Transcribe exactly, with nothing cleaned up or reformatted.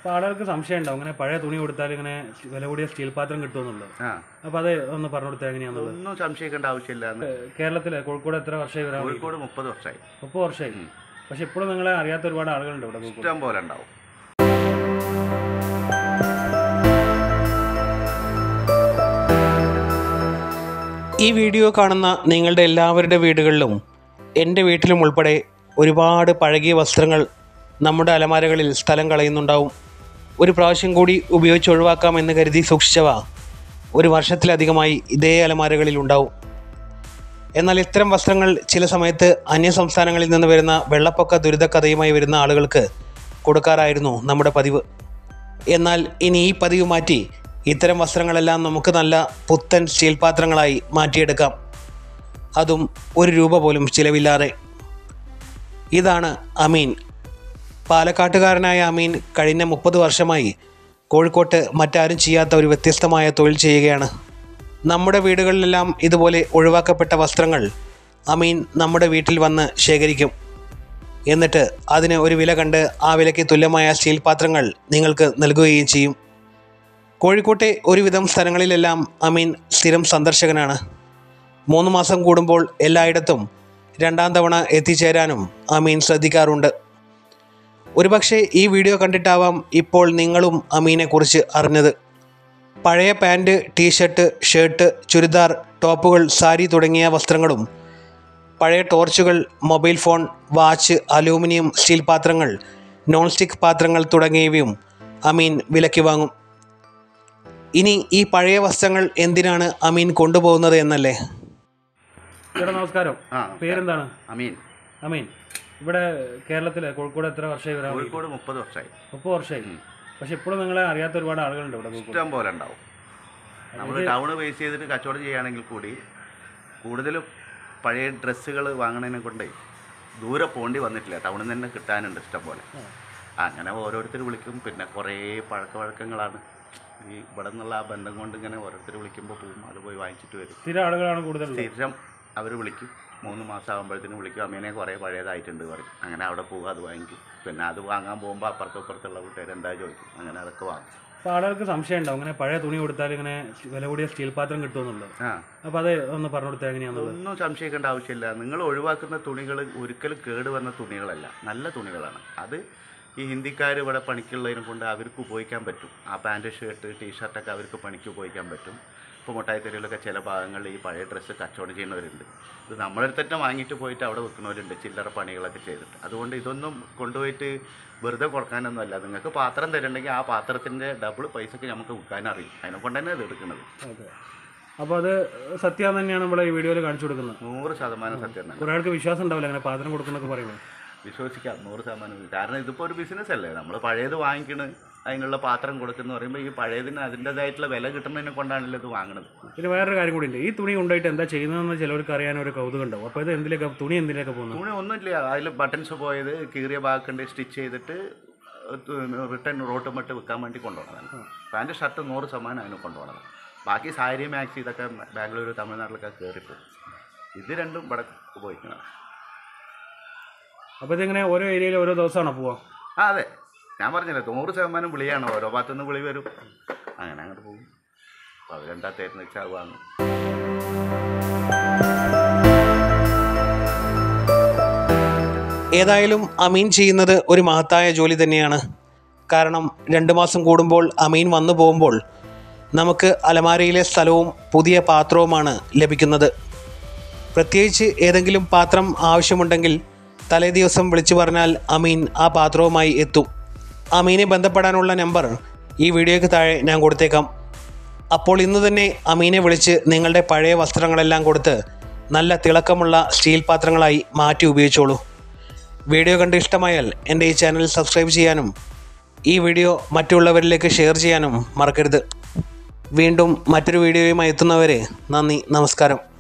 അപ്പോൾ ആളുകൾക്ക് സംശയം ഉണ്ടാവും അങ്ങനെ പഴയ തുണി കൊടുത്താൽ ഇങ്ങനെ വില കൂടിയ സ്റ്റീൽ പാത്രം കിട്ടുമെന്നുള്ളത്. അപ്പോൾ അത് ഒന്ന് പറഞ്ഞു കൊടുത്താൽ എങ്ങനെയാണെന്നുള്ളത്. ഒന്നും സംശയിക്കേണ്ട ആവശ്യമില്ല. കേരളത്തിലെ കോഴിക്കോട് എത്ര വർഷമായി വരാൻ? കോഴിക്കോട് മുപ്പത് വർഷമായി. മുപ്പത് വർഷമായി. പക്ഷെ ഇപ്പോഴും നിങ്ങളെ അറിയാത്ത ഒരുപാട് ആളുകളുണ്ട് ഇവിടെ. ഇഷ്ടം പോലെ ഉണ്ടാവും. ഈ വീഡിയോ കാണുന്ന നിങ്ങളുടെ എല്ലാവരുടെ വീടുകളിലും എൻ്റെ വീട്ടിലും ഉൾപ്പെടെ ഒരുപാട് പഴകിയ വസ്ത്രങ്ങൾ നമ്മുടെ അലമാരകളിൽ സ്ഥലം കളയുന്നുണ്ടാവും. ഒരു പ്രാവശ്യം കൂടി ഉപയോഗിച്ച് ഒഴിവാക്കാമെന്ന് കരുതി സൂക്ഷിച്ചവ ഒരു വർഷത്തിലധികമായി ഇതേ അലമാരകളിൽ ഉണ്ടാവും. എന്നാൽ ഇത്തരം വസ്ത്രങ്ങൾ ചില സമയത്ത് അന്യസംസ്ഥാനങ്ങളിൽ നിന്ന് വരുന്ന വെള്ളപ്പൊക്ക ദുരിതക്കഥയുമായി വരുന്ന ആളുകൾക്ക് കൊടുക്കാറായിരുന്നു നമ്മുടെ പതിവ്. എന്നാൽ ഇനി ഈ പതിവ് മാറ്റി ഇത്തരം വസ്ത്രങ്ങളെല്ലാം നമുക്ക് നല്ല പുത്തൻ സ്റ്റീൽ പാത്രങ്ങളായി മാറ്റിയെടുക്കാം, അതും ഒരു രൂപ പോലും ചിലവില്ലാതെ. ഇതാണ് അമീൻ. പാലക്കാട്ടുകാരനായ അമീൻ കഴിഞ്ഞ മുപ്പത് വർഷമായി കോഴിക്കോട്ട് മറ്റാരും ചെയ്യാത്ത ഒരു വ്യത്യസ്തമായ തൊഴിൽ ചെയ്യുകയാണ്. നമ്മുടെ വീടുകളിലെല്ലാം ഇതുപോലെ ഒഴിവാക്കപ്പെട്ട വസ്ത്രങ്ങൾ അമീൻ നമ്മുടെ വീട്ടിൽ വന്ന് ശേഖരിക്കും. എന്നിട്ട് അതിന് ഒരു വില കണ്ട് ആ വിലയ്ക്ക് തുല്യമായ സ്റ്റീൽ പാത്രങ്ങൾ നിങ്ങൾക്ക് നൽകുകയും ചെയ്യും. കോഴിക്കോട്ടെ ഒരുവിധം സ്ഥലങ്ങളിലെല്ലാം അമീൻ സ്ഥിരം സന്ദർശകനാണ്. മൂന്ന് മാസം കൂടുമ്പോൾ എല്ലായിടത്തും രണ്ടാം തവണ എത്തിച്ചേരാനും അമീൻ ശ്രദ്ധിക്കാറുണ്ട്. ഒരുപക്ഷെ ഈ വീഡിയോ കണ്ടിട്ടാവാം ഇപ്പോൾ നിങ്ങളും അമീനെക്കുറിച്ച് അറിഞ്ഞത്. പഴയ പാൻറ്, ടീഷർട്ട്, ഷർട്ട്, ചുരിദാർ, ടോപ്പുകൾ, സാരി തുടങ്ങിയ വസ്ത്രങ്ങളും പഴയ ടോർച്ചുകൾ, mobile phone, watch, aluminium steel പാത്രങ്ങൾ, നോൺ സ്റ്റിക്ക് പാത്രങ്ങൾ തുടങ്ങിയവയും അമീൻ വിലയ്ക്ക് വാങ്ങും. ഇനി ഈ പഴയ വസ്ത്രങ്ങൾ എന്തിനാണ് അമീൻ കൊണ്ടുപോകുന്നത് എന്നല്ലേ? ചേട്ടാ നമസ്കാരം, പേരെന്താണ്? അമീൻ. അമീൻ, ഇവിടെ കേരളത്തിലെ കോഴിക്കോട് എത്ര വർഷമായി വരാൻ? കോഴിക്കോട് മുപ്പത് വർഷമായി. മുപ്പത് വർഷമായി. പക്ഷെ ഇപ്പോഴും നിങ്ങളെ അറിയാത്ത ഒരുപാട് ആളുകളുണ്ട് ഇവിടെ. ഇഷ്ടം പോലെ ഉണ്ടാവും. നമ്മൾ ടൗണ് ബേസ് ചെയ്തിട്ട് കച്ചവടം ചെയ്യുകയാണെങ്കിൽ കൂടി കൂടുതലും പഴയ ഡ്രസ്സുകൾ വാങ്ങണതിനെ കൊണ്ട് ദൂരെ പോകേണ്ടി വന്നിട്ടില്ല. ടൗണിൽ നിന്ന് തന്നെ കിട്ടാനുണ്ട് ഇഷ്ടം പോലെ. അങ്ങനെ ഓരോരുത്തർ വിളിക്കും. പിന്നെ കുറേ പഴക്ക വഴക്കങ്ങളാണ് ഈ ഇവിടെ നിന്നുള്ള ആ ബന്ധം കൊണ്ട്. ഇങ്ങനെ ഓരോരുത്തർ വിളിക്കുമ്പോൾ പോകും, അത് പോയി വാങ്ങിച്ചിട്ട് വരും. സ്ഥിരം ആളുകളാണ് കൂടുതൽ. സ്ഥിരം അവർ വിളിക്കും. മൂന്ന് മാസം ആകുമ്പോഴത്തേനും വിളിക്കും, അമ്മേനെ കുറേ പഴയതായിട്ടുണ്ട് പറയും. അങ്ങനെ അവിടെ പോകും, അത് വാങ്ങിക്കും. പിന്നെ അത് വാങ്ങാൻ പോകുമ്പോൾ അപ്പുറത്തും ഇപ്പുറത്തുള്ള വീട്ടുകാർ എന്താ ചോദിക്കും. അങ്ങനെ അതൊക്കെ വാങ്ങും. അപ്പോൾ ആളുകൾക്ക് സംശയം ഉണ്ടാവും അങ്ങനെ പഴയ തുണി കൊടുത്താൽ ഇങ്ങനെ വില കൂടിയ സ്റ്റീൽ പാത്രം കിട്ടുമെന്നുള്ളത്. ആ അപ്പോൾ അത് ഒന്ന് പറഞ്ഞു കൊടുത്താൽ എങ്ങനെയാണെന്നുള്ളത്. ഒന്നും സംശയിക്കേണ്ട ആവശ്യമില്ല. നിങ്ങൾ ഒഴിവാക്കുന്ന തുണികൾ ഒരിക്കലും കേടുവന്ന തുണികളല്ല, നല്ല തുണികളാണ്. അത് ഈ ഹിന്ദിക്കാർ ഇവിടെ പണിക്കുള്ളതിനെ കൊണ്ട് അവർക്ക് ഉപയോഗിക്കാൻ പറ്റും. ആ പാൻറ്, ഷർട്ട്, ടീഷർട്ടൊക്കെ അവർക്ക് പണിക്ക് ഉപയോഗിക്കാൻ പറ്റും. ഇപ്പോൾ മുട്ടായിത്തെരുവിലൊക്കെ ചില ഭാഗങ്ങളിൽ ഈ പഴയ ഡ്രസ്സ് കച്ചവടം ചെയ്യുന്നവരുണ്ട്. ഇത് നമ്മളടുത്ത് തന്നെ വാങ്ങിയിട്ട് പോയിട്ട് അവിടെ വെക്കുന്നവരുണ്ട്, ചില്ലറ പണികളൊക്കെ ചെയ്തിട്ട്. അതുകൊണ്ട് ഇതൊന്നും കൊണ്ടുപോയിട്ട് വെറുതെ കൊടുക്കാനൊന്നുമല്ല. നിങ്ങൾക്ക് പാത്രം തരുന്നുണ്ടെങ്കിൽ ആ പാത്രത്തിൻ്റെ ഡബിൾ പൈസയ്ക്ക് നമുക്ക് വിൽക്കാനറിയും. അതിനെ കൊണ്ട് തന്നെ ഇത് എടുക്കുന്നത്. ഓക്കെ, അപ്പോൾ അത് സത്യം തന്നെയാണ് നമ്മൾ ഈ വീഡിയോയിൽ കാണിച്ചു കൊടുക്കുന്നത്. നൂറ് ശതമാനം സത്യം തന്നെ. കുറേ ആൾക്ക് വിശ്വാസം ഉണ്ടാവില്ല അങ്ങനെ പാത്രം കൊടുക്കുന്നൊക്കെ പറയുന്നത്. വിശ്വസിക്കാം, നൂറ് ശതമാനം. കാരണം ഇതിപ്പോൾ ഒരു ബിസിനസ് അല്ലേ. നമ്മൾ പഴയത് വാങ്ങിക്കണ്, അതിനുള്ള പാത്രം കൊടുക്കുന്ന പറയുമ്പോൾ ഈ പഴയതിന് അതിൻ്റേതായിട്ടുള്ള വില കിട്ടുന്നതിനെ കൊണ്ടാണല്ലോ ഇത് വാങ്ങുന്നത്. പിന്നെ വേറൊരു കാര്യം കൂടി ഉണ്ട്. ഈ തുണി കൊണ്ടുപോയിട്ട് എന്താ ചെയ്യുന്നതെന്ന് ചിലവർക്ക് അറിയാൻ ഒരു കൗതുകം ഉണ്ടാവും. അപ്പോൾ ഇത് എന്തിലേക്ക് തുണി എന്തിലേക്ക് പോകുന്നത്? തുണി ഒന്നുമില്ല, അതിൽ ബട്ടൺസ് പോയത് കീറിയ ഭാഗമുണ്ട്, സ്റ്റിച്ച് ചെയ്തിട്ട് റിട്ടേൺ റോട്ടുമിട്ട് വിൽക്കാൻ വേണ്ടി കൊണ്ടുപോകണതാണ്. പാൻറ്റ്, ഷർട്ട് നൂറ് ശതമാനം അതിന് കൊണ്ടുപോകണതാണ്. ബാക്കി സാരി, മാക്സി ഇതൊക്കെ ബാംഗ്ലൂർ, തമിഴ്നാട്ടിലൊക്കെ കയറിപ്പോകും. ഇത് രണ്ടും ഇവിടെ ഉപയോഗിക്കണം. അപ്പോൾ ഇതിങ്ങനെ ഓരോ ഏരിയയിൽ ഓരോ ദിവസമാണോ പോവാ? ആ അതെ, ഞാൻ പറഞ്ഞില്ലേ നൂറ് ശതമാനം വിളിയാണ്. ഓരോ ഭാഗത്തുനിന്ന് വിളി വരും, അങ്ങനെ അങ്ങോട്ട് പോകും. അപ്പോൾ അത് രണ്ടാ തരുന്ന വെച്ചാൽ വാങ്ങും. ഏതായാലും അമീൻ ചെയ്യുന്നത് ഒരു മഹത്തായ ജോലി തന്നെയാണ്. കാരണം രണ്ട് മാസം കൂടുമ്പോൾ അമീൻ വന്നു പോകുമ്പോൾ നമുക്ക് അലമാരയിലെ സ്ഥലവും പുതിയ പാത്രവുമാണ് ലഭിക്കുന്നത്. പ്രത്യേകിച്ച് ഏതെങ്കിലും പാത്രം ആവശ്യമുണ്ടെങ്കിൽ തലേ ദിവസം വിളിച്ചു പറഞ്ഞാൽ അമീൻ ആ പാത്രവുമായി എത്തും. അമീനെ ബന്ധപ്പെടാനുള്ള നമ്പർ ഈ വീഡിയോയ്ക്ക് താഴെ ഞാൻ കൊടുത്തേക്കാം. അപ്പോൾ ഇന്ന് തന്നെ അമീനെ വിളിച്ച് നിങ്ങളുടെ പഴയ വസ്ത്രങ്ങളെല്ലാം കൊടുത്ത് നല്ല തിളക്കമുള്ള സ്റ്റീൽ പാത്രങ്ങളായി മാറ്റി ഉപയോഗിച്ചോളൂ. വീഡിയോ കണ്ട് ഇഷ്ടമായാൽ എൻ്റെ ഈ ചാനൽ സബ്സ്ക്രൈബ് ചെയ്യാനും ഈ വീഡിയോ മറ്റുള്ളവരിലേക്ക് ഷെയർ ചെയ്യാനും മറക്കരുത്. വീണ്ടും മറ്റൊരു വീഡിയോയുമായി എത്തുന്നവരെ നന്ദി, നമസ്കാരം.